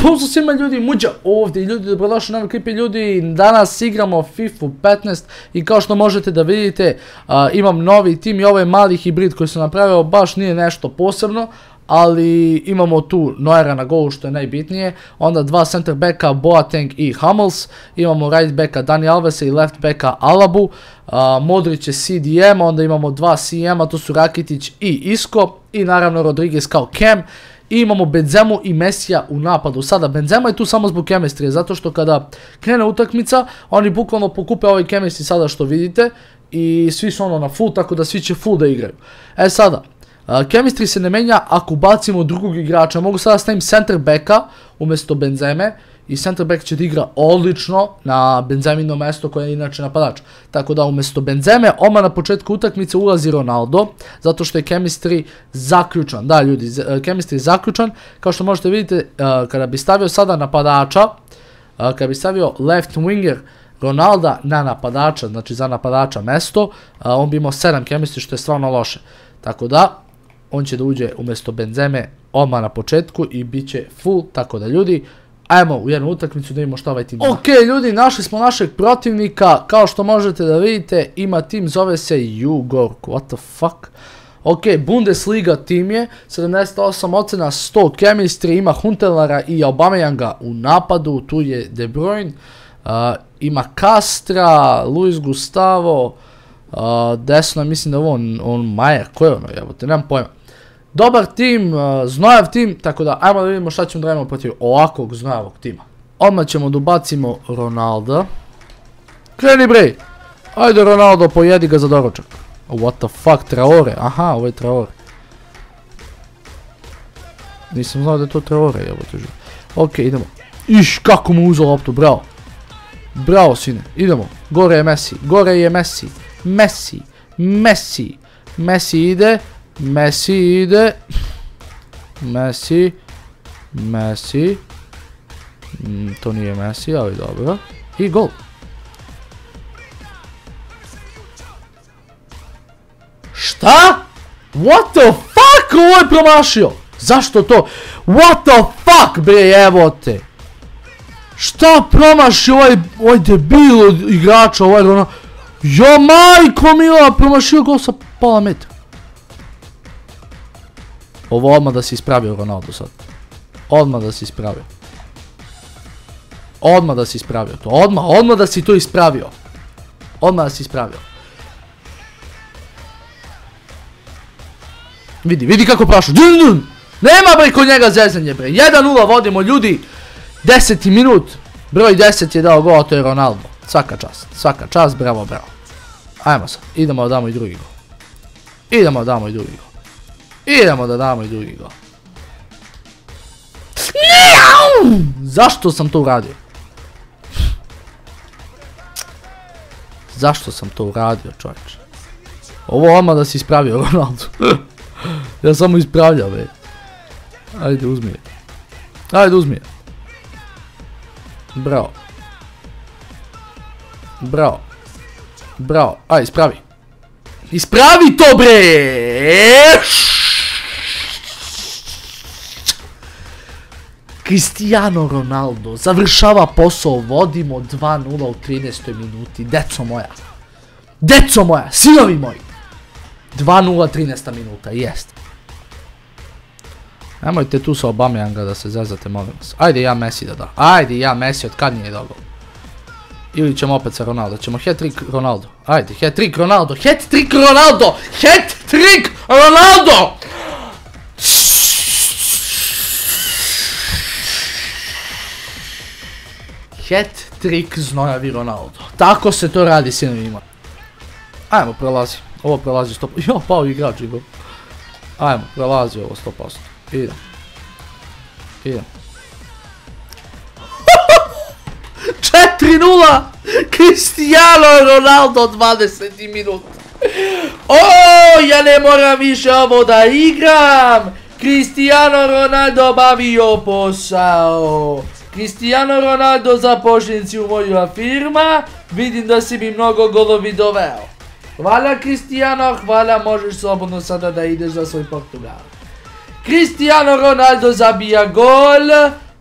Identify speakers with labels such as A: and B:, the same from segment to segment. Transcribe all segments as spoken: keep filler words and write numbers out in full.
A: Pozdrav svima ljudi, Muđa ovdje i ljudi, dobrodošli na novi klip i ljudi, danas igramo FIFA petnaest i kao što možete da vidite uh, imam novi tim i ovaj mali hibrid koji sam napravio, baš nije nešto posebno, ali imamo tu Neuera na golu što je najbitnije, onda dva center backa Boateng i Hummels, imamo right backa Dani Alvesa i left backa Alabu, uh, Modrić je C D M, onda imamo dva C M-a, to su Rakitic i Isco i naravno Rodriguez kao Cam. I imamo Benzemu i Messija u napadu. Sada Benzema je tu samo zbog chemistry, zato što kada krene utakmica, oni bukvalno pokupe ovaj chemistry sada što vidite i svi su ono na full, tako da svi će full da igraju. E sada, uh, chemistry se ne menja ako bacimo drugog igrača. Mogu sada stavim center backa umjesto Benzeme i center back će da igra odlično na Benzemino mesto koje je inače napadač. Tako da umjesto Benzeme, odmah na početku utakmice ulazi Ronaldo, zato što je chemistry zaključan. Da ljudi, chemistry je zaključan. Kao što možete vidjeti, kada bi stavio sada napadača, kada bi stavio left winger Ronalda na napadača, znači za napadača mesto, on bi imao sedam chemistry što je stvarno loše. Tako da, on će da uđe umjesto Benzeme odmah na početku i bit će full, tako da ljudi, ajmo u jednu utakmicu da vidimo šta ovaj tim ima. Ok ljudi, našli smo našeg protivnika, kao što možete da vidite, ima tim, zove se Jugork, what the fuck. Ok, Bundesliga tim je, sedamdeset osam ocena, sto chemistry, ima Huntelara i Aubameyanga u napadu, tu je De Bruyne, uh, ima Castra, Luis Gustavo, uh, desno mislim da je on, on Majer, ko je ono, jebote, nemam pojma. Dobar tim, uh, znojav tim, tako da ajmo da vidimo šta ćemo da radimo protiv ovakvog znojavog tima. Odmah ćemo da ubacimo Ronalda. Kreni bre! Ajde Ronaldo, pojedi ga za doručak. What the fuck, Traore, aha, ovo je Traore. Nisam znao da je to Traore, evo to živo. Ok, idemo. Iš, kako mu uzeo loptu, bravo. Bravo sine, idemo. Gore je Messi, gore je Messi. Messi, Messi. Messi ide. Messi ide, Messi, Messi, mm, to nije Messi, ali dobro, i gol. Šta? What the fuck, ovo je promašio, zašto to? What the fuck bre, evo te. Šta promašio ovaj, ovaj debil od igrača, ovaj ono, jo majko mila, promašio gol sa pola metra. Ovo odmah da si ispravio Ronaldo sad. Odmah da si ispravio. Odmah da si ispravio to. Odmah, odmah da si to ispravio. Odmah da si ispravio. Vidi, vidi kako prašu. Nema bre kod njega zezanje bre. jedan nula vodimo ljudi. deseti minut. Broj deset je dao gol, to je Ronaldo. Svaka čast. Svaka čast, bravo, bravo. Ajmo sad. Idemo da damo i drugi gol. Idemo da damo i drugi gol. Idemo da damo i drugi gol. Zašto sam to uradio? Zašto sam to uradio, čovječe? Ovo odmah da si ispravio Ronaldo. Ja samo ispravljam, be. Ajde, uzmi je. Ajde, uzmi je. Bravo. Bravo. Bravo. Ajde, ispravi. Ispravi to, bre! Cristiano Ronaldo završava posao, vodimo dva nula u trinaestoj minuti, deco moja. Deco moja, sinovi moji. dva nula trinaesta minuta, jest. Nemojte tu sa Aubameyanga da se zezate, molim vas. Ajde ja Messi da da. Ajde ja Messi, od kad nije dao gol? Ili ćemo opet sa Ronaldo, ćemo hat-trick Ronaldo. Ajde, hat-trick Ronaldo, hat-trick Ronaldo, hat-trick Ronaldo! Hat-trick znojavi Ronaldo. Tako se to radi, sinovima. Ajmo, prolazi. Ovo prolazi sto posto. Jo, pao igrač, Igor. Ajmo, prolazi ovo sto posto. Idem. Idem. četiri nula! Cristiano Ronaldo dvadeseti minut. O, ja ne moram više ovo da igram. Cristiano Ronaldo obavio posao. Cristiano Ronaldo zapošljenci u moju firma. Vidim da si mi mnogo golovi doveo. Hvala Cristiano, hvala, možeš slobodno sada da ideš za svoj Portugal. Cristiano Ronaldo zabija gol.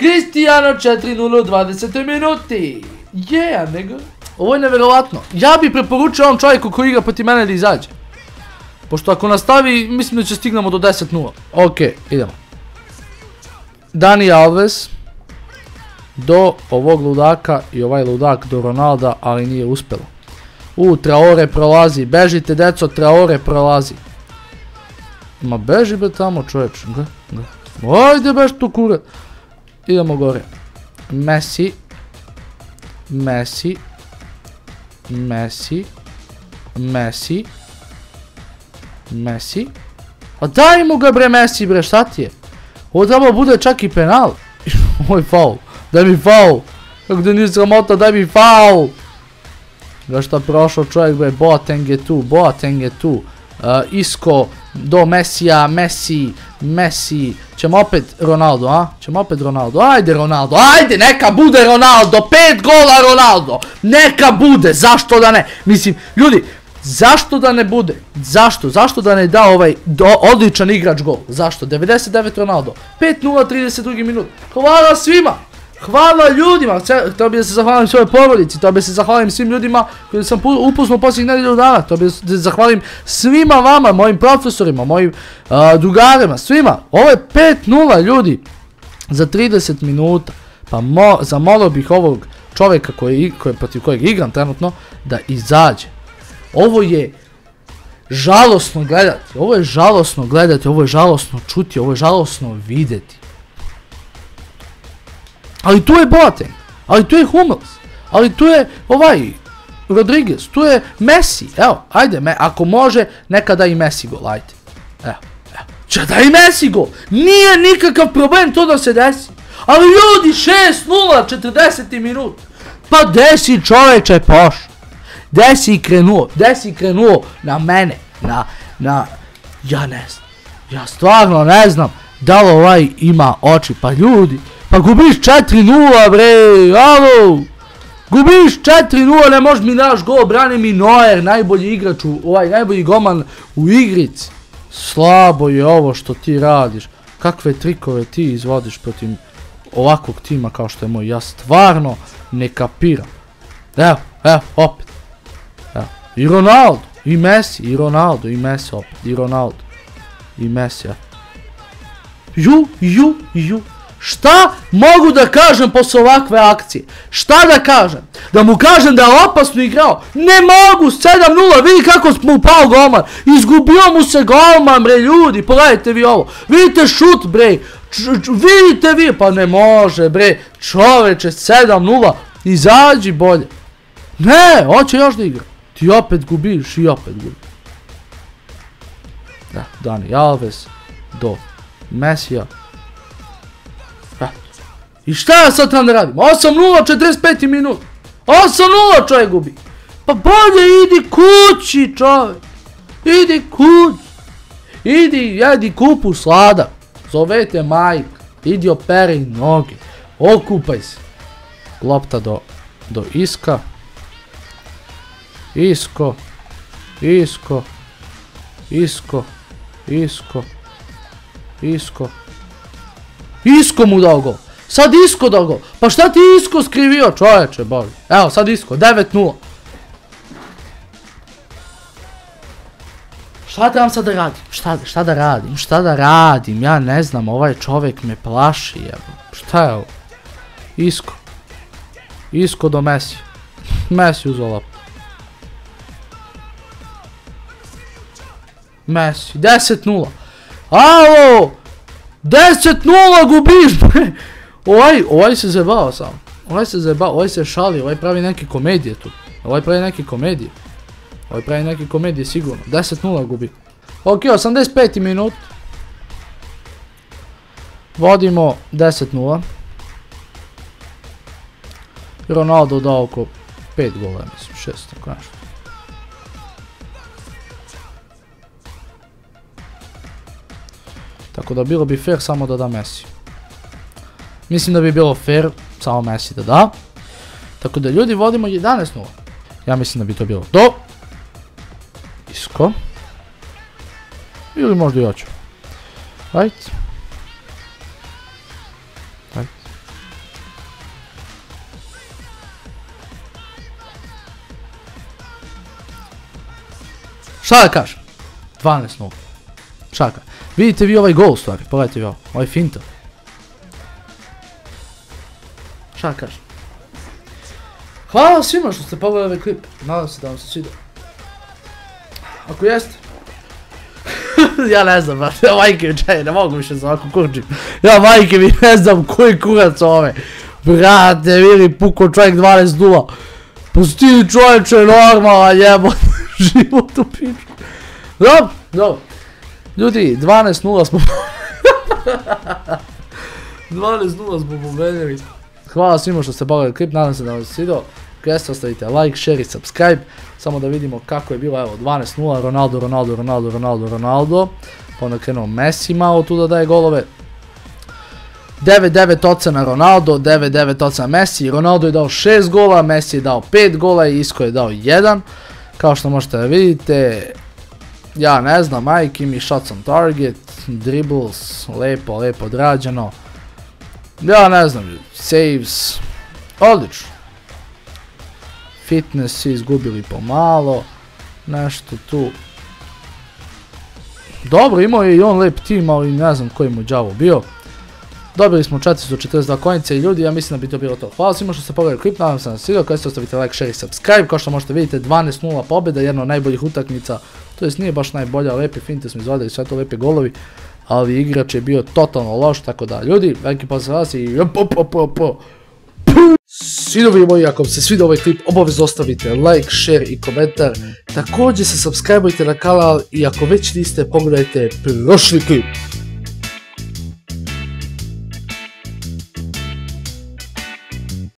A: Cristiano četiri nula u dvadesetoj minuti. Yeah, nigga. Ovo je nevjerovatno. Ja bih preporučio ovom čovjeku koji igra protiv mene da izađe. Pošto ako nastavi, mislim da će stignemo do deset nula. Ok, idemo. Dani Alves do ovog ludaka i ovaj ludak do Ronalda, ali nije uspjelo. U, Traore prolazi. Bežite, deco, Traore prolazi. Ma beži be tamo, čovječ. Ajde bež tu kurat. Idemo gore. Messi. Messi. Messi. Messi. Messi. A daj mu ga bre Messi bre, šta ti je? Ovo treba bude čak i penal. Ovo je faul. Daj mi faul. Kako da nije sramota, daj mi faul. Ga šta prošao čovjek bre, Boateng je tu, Boateng je tu. Isco do Messija, Messi, Messi. Ćemo opet Ronaldo, a? Ćemo opet Ronaldo. Ajde Ronaldo, ajde neka bude Ronaldo. Pet gola Ronaldo. Neka bude, zašto da ne? Mislim, ljudi, zašto da ne bude? Zašto? Zašto da ne da ovaj odličan igrač gol? Zašto? devedeset devet Ronaldo. pet nula, trideset drugi minut. Hvala svima! Hvala ljudima! To bi da se zahvalim svojoj porodici, to bi se zahvalim svim ljudima koji sam upoznao posljednjih nedelju dana, to bi da se zahvalim svima vama, mojim profesorima, mojim drugarima, svima. Ovo je pet nula ljudi za trideset minuta. Pa zamolio bih ovog čovjeka protiv kojeg igram trenutno da izađe. Ovo je žalosno gledati, ovo je žalosno gledati, ovo je žalosno čuti, ovo je žalosno vidjeti. Ali tu je Boateng, ali tu je Hummels, ali tu je ovaj Rodriguez, tu je Messi, evo, ajde, ako može, neka da i Messi gol, ajde. Evo, evo, će da i Messi gol, nije nikakav problem to da se desi. Ali ljudi, šest nula, četrdeseti minut, pa desi čoveče pošao. Gde si krenuo? Gde si krenuo na mene? Na, na, ja ne znam. Ja stvarno ne znam da li ovaj ima oči. Pa ljudi, pa gubiš četiri nula bre, alo! Gubiš četiri nula, ne možeš mi daš gol, brani mi Neuer, najbolji igrač, ovaj najbolji golman u igrici. Slabo je ovo što ti radiš. Kakve trikove ti izvodiš protiv ovakvog tima kao što je moj. Ja stvarno ne kapiram. Evo, evo, opet. I Ronaldo, i Messi, i Ronaldo, i Messi opet, i Ronaldo, i Messi, ja. Ju, ju, ju. Šta mogu da kažem posle ovakve akcije? Šta da kažem? Da mu kažem da je opasno igrao? Ne mogu, sedam nula, vidi kako mu upao golman. Izgubio mu se golman, bre, ljudi, pogledajte vi ovo. Vidite šut, bre, vidite vi, pa ne može, bre, čoveče, sedam nula, izađi bolje. Ne, hoće još da igra. Ti opet gubiš i opet gubiš. Da, Dani Alves do Messija. I šta ja sad trebam da radim? osam nula, četrdeset peti minut. osam nula čovjek gubi. Pa bolje idi kući čovjek. Idi kući. Idi jedi kupu sladak. Zovete majka. Idi operi noge. Okupaj se. Lopta do, do Iska. Isko, Isko, Isko, Isko, Isko, Isko mu dao gol, sad Isko dao gol, pa šta ti Isko skrivio čovječe bože, evo sad Isko, devet nula. Šta trebam sad da radim, šta, šta da radim, šta da radim, ja ne znam, ovaj čovjek me plaši, evo, šta je ovo, Isko, Isko do Messi, Messi uzeo loptu. Messi, deset nula. Alo! deset nula gubiš, bre! Ovaj, ovaj se zajebao sam. Ovaj se zajebao, ovaj se šali, ovaj pravi neke komedije tu. Ovaj pravi neke komedije. Ovaj pravi neke komedije sigurno. deset nula gubi. Ok, osamdeset peti minut. Vodimo deset nula. Ronaldo dao oko pet gola, mislim, šest, tako nešto. Tako da bilo bi fair samo da da Messi. Mislim da bi bilo fair samo Messi da da. Tako da ljudi vodimo jedanaest nula. Ja mislim da bi to bilo do. Isko. Ili možda i hoću. Ajde. Ajde. Šta da kažem? dvanaest nula. Šta da kažem? Vidite vi ovaj gol u stvari, pogledajte vi ovo, ovaj finta. Šta da kažem? Hvala svima što ste pogledali ovaj klip, nadam se da vam se svidio. Ako jeste, ja ne znam, ja majke mi čaj, ne mogu više za ovako kurčim. Ja majke mi ne znam koji kurac ove. Brate, vidi, puko čovjek dvanaest nula. Pusti čovječe normalan jebot, život u piču. Dobro, dobro. Ljudi, dvanaest nula smo dvanaest nula smo pobedili. Hvala svima što ste pogledali klip, nadam se da vam se svidio. Ako jeste, ostavite like, share i subscribe. Samo da vidimo kako je bilo, evo, dvanaest nula, Ronaldo, Ronaldo, Ronaldo, Ronaldo, Ronaldo. Pa onda krenuo Messi malo tu da daje golove. devet devet ocena Ronaldo, devet devet ocena Messi. Ronaldo je dao šest gola, Messi je dao pet gola i Isco je dao jedan. Kao što možete da vidite, ja ne znam, majke mi, shots on target, dribbles, lepo, lepo odrađeno. Ja ne znam, saves, odlično. Fitness svi izgubili pomalo, nešto tu. Dobro, imao je i on lep tim, ali ne znam koji mu đavo bio. Dobili smo četiristo četrdeset dva konice i ljudi, ja mislim da bi to bilo to. Hvala svima što ste pogledali klip, nadam se da vam se svidio, kao ste ostavite like, share i subscribe, kao što možete vidite dvanaest nula pobjeda, jedna od najboljih utakmica, to jest nije baš najbolja, lepi finte smo izvodili, sve to lepi golovi, ali igrač je bio totalno loš, tako da ljudi, veliki pozdrav vas i svidovi moji, ako vam se svidio ovaj klip, obavezno ostavite like, share i komentar, također se subscribeujte na kanal i ako već niste, pogledajte prošli klip.